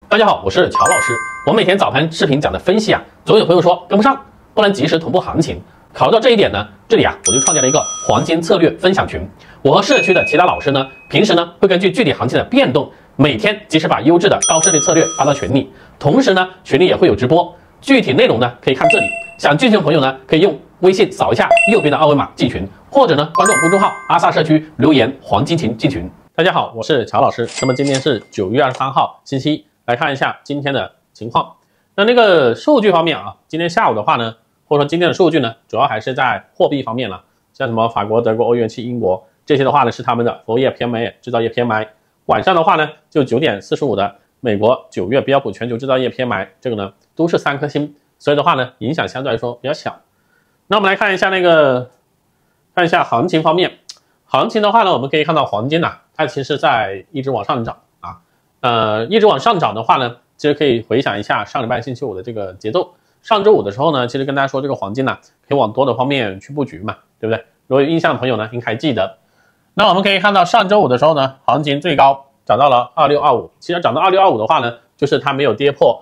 大家好，我是乔老师。我每天早盘视频讲的分析总有朋友说跟不上，不能及时同步行情。考虑到这一点呢，这里我就创建了一个黄金策略分享群。我和社区的其他老师呢，平时呢会根据具体行情的变动，每天及时把优质的高胜率策略发到群里。同时呢，群里也会有直播，具体内容呢可以看这里。想进群的朋友呢，可以用微信扫一下右边的二维码进群，或者呢关注公众号阿萨社区留言黄金群进群。大家好，我是乔老师。那么今天是9月23号，星期一。来看一下今天的情况。那个数据方面今天下午的话呢，或者说今天的数据呢，主要还是在货币方面了，像什么法国、德国、欧元区、英国这些的话呢，是他们的服务业 PMI、制造业 PMI。晚上的话呢，就9点45的美国9月标普全球制造业 PMI， 这个呢都是3颗星，所以的话呢，影响相对来说比较小。那我们来看一下看一下行情方面。行情的话呢，我们可以看到黄金它其实在一直往上涨。一直往上涨的话呢，其实可以回想一下上礼拜星期五的这个节奏。上周五的时候呢，其实跟大家说这个黄金可以往多的方面去布局嘛，对不对？如果有印象的朋友呢，应该还记得。那我们可以看到上周五的时候呢，行情最高涨到了2625。其实涨到2625的话呢，就是它没有跌破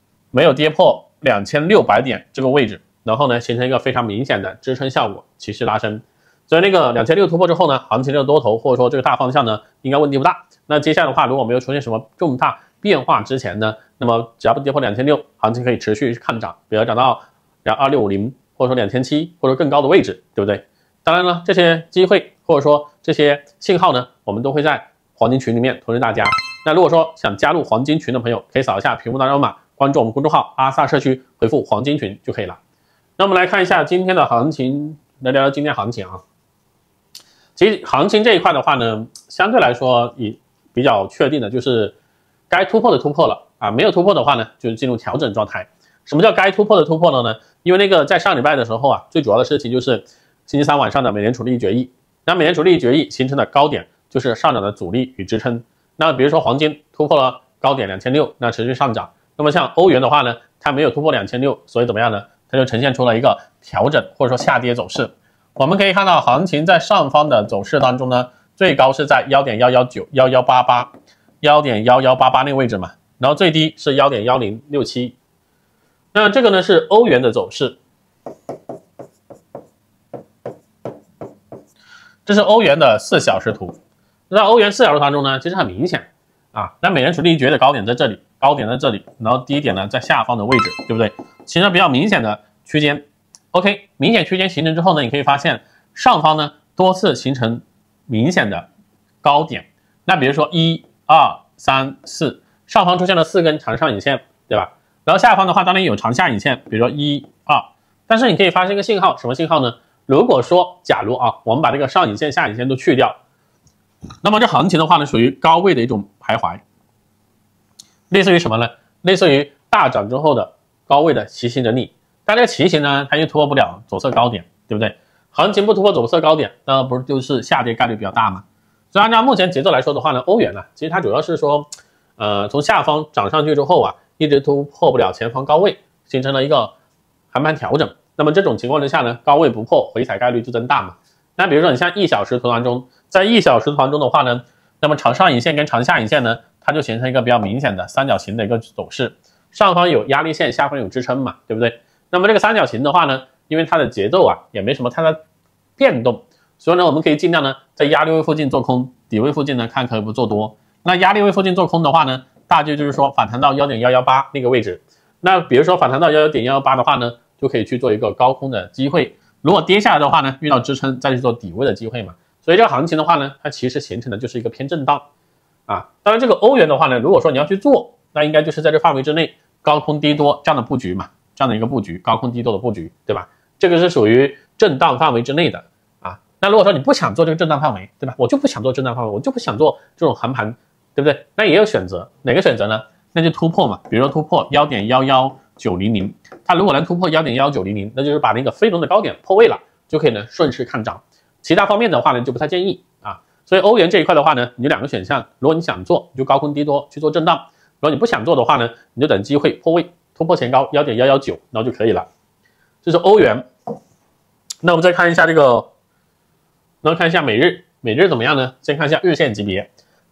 2600点这个位置，然后呢形成一个非常明显的支撑效果，起势拉升。所以那个2600突破之后呢，行情这个多头或者说这个大方向呢，应该问题不大。那接下来的话，如果没有出现什么重大变化之前呢，那么只要不跌破2600，行情可以持续看涨，比如涨到2650，或者说2700，或者更高的位置，对不对？当然了，这些机会或者说这些信号呢，我们都会在黄金群里面通知大家。那如果说想加入黄金群的朋友，可以扫一下屏幕的二维码，关注我们公众号阿萨社区，回复黄金群就可以了。那我们来看一下今天的行情，来聊聊今天行情其实行情这一块的话呢，相对来说也比较确定的，就是该突破的突破了没有突破的话呢，就是进入调整状态。什么叫该突破的突破了呢？因为在上礼拜的时候最主要的事情就是星期三晚上的美联储利率决议。那美联储利率决议形成的高点就是上涨的阻力与支撑。那比如说黄金突破了高点2600，那持续上涨。那么像欧元的话呢，它没有突破2600，所以怎么样呢？它就呈现出了一个调整或者说下跌走势。我们可以看到行情在上方的走势当中呢，最高是在 1.119、1188、1.1188 那个位置嘛，然后最低是 1.1067。那这个呢是欧元的走势，这是欧元的4小时图。那欧元4小时当中呢，其实很明显那美联储利率决议的高点在这里，高点在这里，然后低点呢在下方的位置，对不对？形成比较明显的区间。OK， 明显区间形成之后呢，你可以发现上方呢多次形成明显的高点。那比如说1、2、3、4，上方出现了4根长上影线，对吧？然后下方的话当然有长下影线，比如说1、2。但是你可以发现一个信号，什么信号呢？如果说假如我们把这个上影线、下影线都去掉，那么这行情的话呢，属于高位的一种徘徊，类似于什么呢？类似于大涨之后的高位的旗形整理。但这个旗形呢，它又突破不了左侧高点，对不对？行情不突破左侧高点，那不是就是下跌概率比较大吗？所以按照目前节奏来说的话呢，欧元其实它主要是说，从下方涨上去之后一直突破不了前方高位，形成了一个横盘调整。那么这种情况之下呢，高位不破，回踩概率就增大嘛。那比如说你像1小时图当中，在1小时图当中的话呢，那么长上影线跟长下影线呢，它就形成一个比较明显的三角形的一个走势，上方有压力线，下方有支撑嘛，对不对？那么这个三角形的话呢，因为它的节奏也没什么太大变动，所以呢，我们可以尽量呢在压力位附近做空，底位附近呢看可不做多。那压力位附近做空的话呢，大致就是说反弹到 1.118 那个位置。那比如说反弹到 1.118 的话呢，就可以去做一个高空的机会。如果跌下来的话呢，遇到支撑再去做底位的机会嘛。所以这个行情的话呢，它其实形成的就是一个偏震荡当然这个欧元的话呢，如果说你要去做，那应该就是在这范围之内高空低多这样的布局嘛。这样的一个布局，高空低多的布局，对吧？这个是属于震荡范围之内的那如果说你不想做这个震荡范围，对吧？我就不想做震荡范围，我就不想做这种横盘，对不对？那也有选择，哪个选择呢？那就突破嘛，比如说突破 1.11900， 它如果能突破 1.11900， 那就是把那个非农的高点破位了，就可以呢顺势看涨。其他方面的话呢，就不太建议所以欧元这一块的话呢，你就2个选项，如果你想做，你就高空低多去做震荡；如果你不想做的话呢，你就等机会破位。突破前高 1.119， 然后就可以了。这是欧元。那我们再看一下然后看一下美日怎么样呢？先看一下日线级别。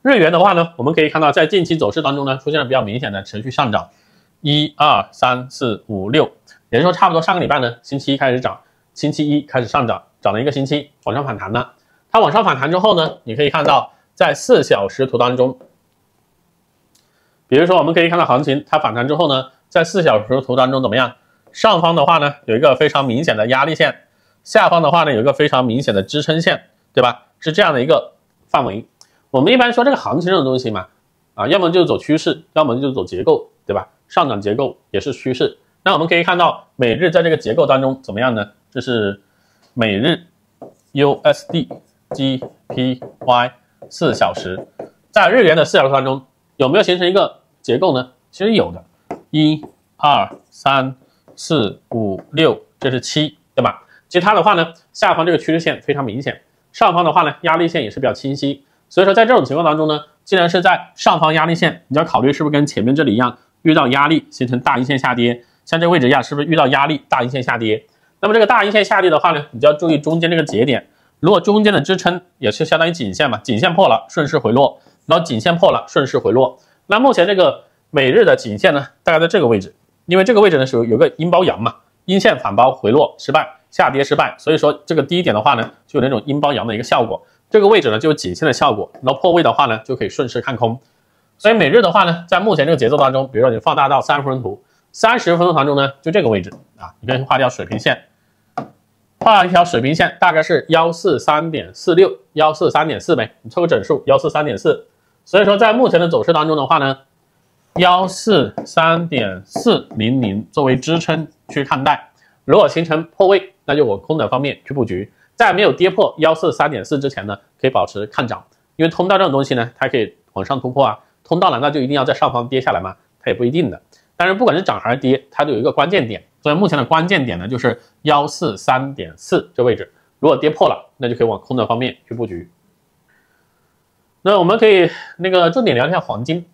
日元的话呢，我们可以看到在近期走势当中呢，出现了比较明显的持续上涨，1、2、3、4、5、6，也就是说差不多上个礼拜呢，星期一开始涨，星期一开始上涨，涨了一个星期，往上反弹了。它往上反弹之后呢，你可以看到在4小时图当中，比如说我们可以看到行情它反弹之后呢，在4小时图当中怎么样？上方的话呢有一个非常明显的压力线，下方的话呢有一个非常明显的支撑线，对吧？是这样的一个范围。我们一般说这个行情这种东西嘛，要么就走趋势，要么就走结构，对吧？上涨结构也是趋势。那我们可以看到每日在这个结构当中怎么样呢？这是每日 USD GPY 4小时，在日元的4小时当中有没有形成一个结构呢？其实有的，1、2、3、4、5、6，这是7，对吧？其他的话呢，下方这个趋势线非常明显，上方的话呢，压力线也是比较清晰。所以说在这种情况当中呢，既然是在上方压力线，你要考虑是不是跟前面这里一样，遇到压力形成大阴线下跌，像这个位置一样，是不是遇到压力大阴线下跌？那么这个大阴线下跌的话呢，你就要注意中间这个节点，如果中间的支撑也是相当于颈线嘛，颈线破了顺势回落，然后颈线破了顺势回落。那目前这个每日的颈线呢，大概在这个位置，因为这个位置呢是有个阴包阳嘛，阴线反包回落失败，下跌失败，所以说这个低点的话呢，就有那种阴包阳的一个效果。这个位置呢就有颈线的效果，然后破位的话呢就可以顺势看空。所以每日的话呢，在目前这个节奏当中，比如说你放大到30分钟图，30分钟当中呢，就这个位置啊，你可以画条水平线，画一条水平线，大概是143.46， 143.4呗，你凑个整数143.4。所以说在目前的走势当中的话呢，143.400作为支撑去看待，如果形成破位，那就往空的方面去布局。在没有跌破143.4之前呢，可以保持看涨，因为通道这种东西呢，它可以往上突破啊。通道难道就一定要在上方跌下来吗？它也不一定的。但是不管是涨还是跌，它就有一个关键点。所以目前的关键点呢，就是143.4这位置，如果跌破了，那就可以往空的方面去布局。那我们可以重点聊一下黄金，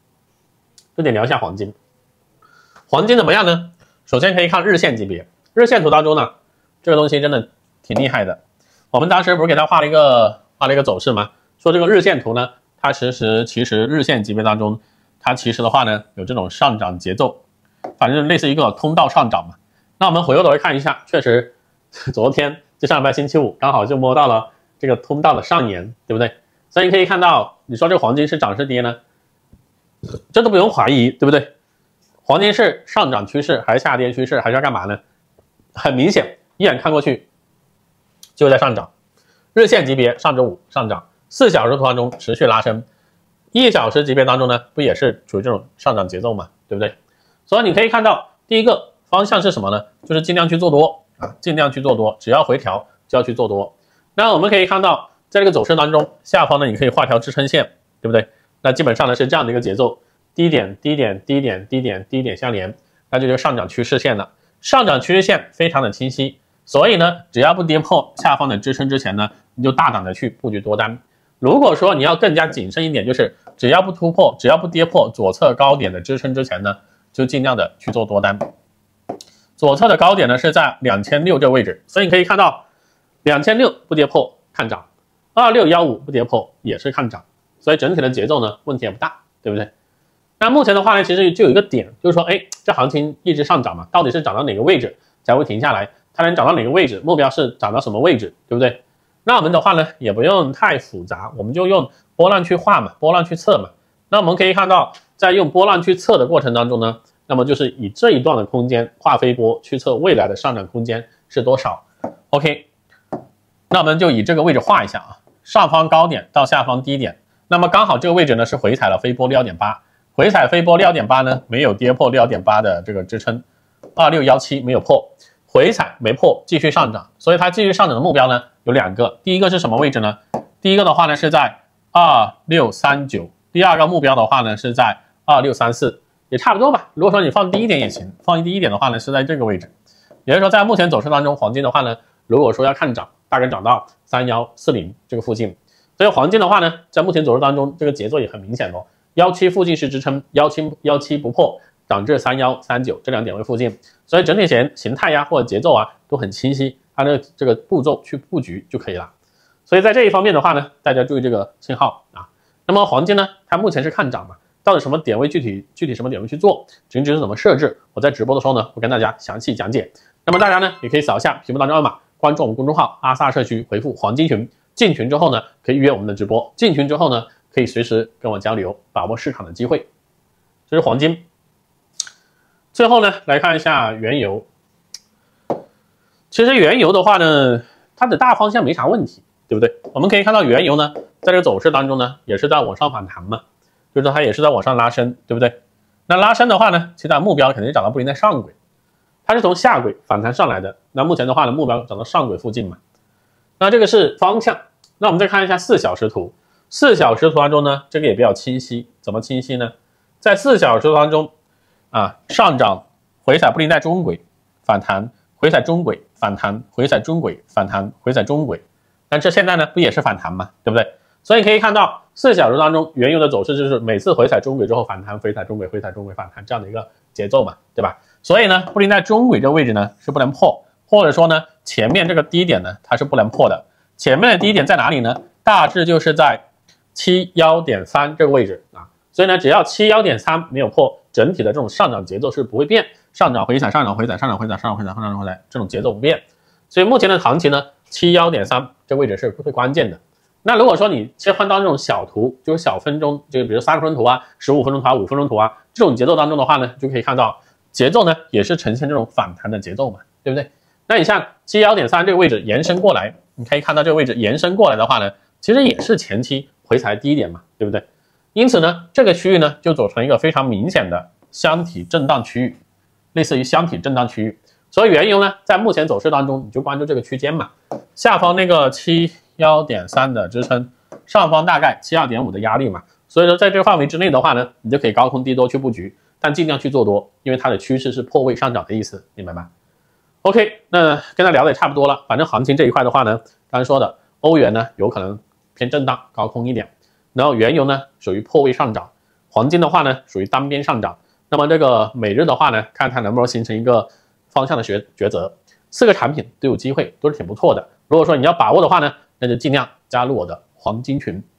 黄金怎么样呢？首先可以看日线级别，日线图当中呢，这个东西真的挺厉害的。我们当时不是给它画了一个走势吗？说这个日线图呢，它其实日线级别当中，它其实的话呢，有这种上涨节奏，反正类似一个通道上涨嘛。那我们回过头来看一下，确实昨天就上礼拜星期五刚好就摸到了这个通道的上沿，对不对？所以你可以看到，你说这个黄金是涨是跌呢？这都不用怀疑，对不对？黄金是上涨趋势还是下跌趋势，还是要干嘛呢？很明显，一眼看过去就在上涨。日线级别上周五上涨，4小时图当中持续拉升，1小时级别当中呢，不也是处于这种上涨节奏嘛，对不对？所以你可以看到，第一个方向是什么呢？就是尽量去做多啊，尽量去做多，只要回调就要去做多。那我们可以看到，在这个走势当中，下方呢你可以画条支撑线，对不对？那基本上呢是这样的一个节奏，低点低点低点低点低点相连，那就是上涨趋势线了。上涨趋势线非常的清晰，所以呢，只要不跌破下方的支撑之前呢，你就大胆的去布局多单。如果说你要更加谨慎一点，就是只要不突破，只要不跌破左侧高点的支撑之前呢，就尽量的去做多单。左侧的高点呢是在2600这个位置，所以你可以看到2600不跌破看涨，2615不跌破也是看涨，所以整体的节奏呢问题也不大，对不对？那目前的话呢，其实就有一个点，就是说，这行情一直上涨嘛，到底是涨到哪个位置才会停下来？它能涨到哪个位置？目标是涨到什么位置，对不对？那我们的话呢，也不用太复杂，我们就用波浪去画嘛，波浪去测嘛。那我们可以看到，在用波浪去测的过程当中呢，那么就是以这一段的空间画飞波去测未来的上涨空间是多少。OK， 那我们就以这个位置画一下啊，上方高点到下方低点，那么刚好这个位置呢是回踩了飞波 6.8。回踩飞波 6.8 呢，没有跌破 6.8 的这个支撑，2617没有破，回踩没破，继续上涨，所以它继续上涨的目标呢有2个，第一个是什么位置呢？第一个的话呢是在2639，第二个目标的话呢是在2634，也差不多吧。如果说你放低一点也行，放低一点的话呢是在这个位置，也就是说在目前走势当中，黄金的话呢，如果说要看涨，大概涨到3140这个附近，所以黄金的话呢，在目前走势当中，这个节奏也很明显哦。17附近是支撑，17不破，涨至3139这2点位附近，所以整体形态呀或者节奏啊都很清晰，按照这个步骤去布局就可以了。所以在这一方面的话呢，大家注意这个信号啊， 那么黄金呢，它目前是看涨嘛，到底什么点位具体什么点位去做，止盈止损怎么设置，我在直播的时候呢，会跟大家详细讲解。那么大家呢，也可以扫一下屏幕当中二维码，关注我们公众号阿萨社区，回复黄金群，进群之后呢，可以预约我们的直播，进群之后呢，可以随时跟我交流，把握市场的机会。这是黄金。最后呢，来看一下原油。其实原油的话呢，它的大方向没啥问题，对不对？我们可以看到原油呢，在这个走势当中呢，也是在往上反弹嘛，就是它也是在往上拉升，对不对？那拉升的话呢，其实它目标肯定是涨到布林带上轨，它是从下轨反弹上来的。那目前的话呢，目标涨到上轨附近嘛。那这个是方向。那我们再看一下4小时图。4小时图当中呢，这个也比较清晰。怎么清晰呢？在4小时图当中啊，上涨回踩布林带中轨，反弹回踩中轨，反弹回踩中轨，反弹回踩中轨。但这现在呢，不也是反弹嘛，对不对？所以可以看到4小时当中原油的走势就是每次回踩中轨之后反弹，回踩中轨，回踩中轨，反弹这样的一个节奏嘛，对吧？所以呢，布林带中轨这个位置呢是不能破，或者说呢，前面这个低点呢它是不能破的。前面的低点在哪里呢？大致就是在71.3这个位置啊。所以呢，只要71.3没有破，整体的这种上涨节奏是不会变，上涨回踩，上涨回踩，上涨回踩，上涨回踩，上涨回踩，这种节奏不变。所以目前的行情呢，71.3这个位置是最关键的。那如果说你切换到这种小图，就是小分钟，就比如30分钟图啊、15分钟图啊、5分钟图啊这种节奏当中的话呢，就可以看到节奏呢也是呈现这种反弹的节奏嘛，对不对？那你像71.3这个位置延伸过来，你可以看到这个位置延伸过来的话呢，其实也是前期回踩低点嘛，对不对？因此呢，这个区域呢就走成一个非常明显的箱体震荡区域，类似于箱体震荡区域。所以原油呢，在目前走势当中，你就关注这个区间嘛，下方那个71.3的支撑，上方大概72.5的压力嘛。所以说，在这个范围之内的话呢，你就可以高空低多去布局，但尽量去做多，因为它的趋势是破位上涨的意思，明白吗 ？OK， 那跟他聊的也差不多了。反正行情这一块的话呢，刚才说的欧元呢有可能偏震荡高空一点，然后原油呢属于破位上涨，黄金的话呢属于单边上涨。那么这个每日的话呢，看它能不能形成一个方向的抉择。4个产品都有机会，都是挺不错的。如果说你要把握的话呢，那就尽量加入我的黄金群。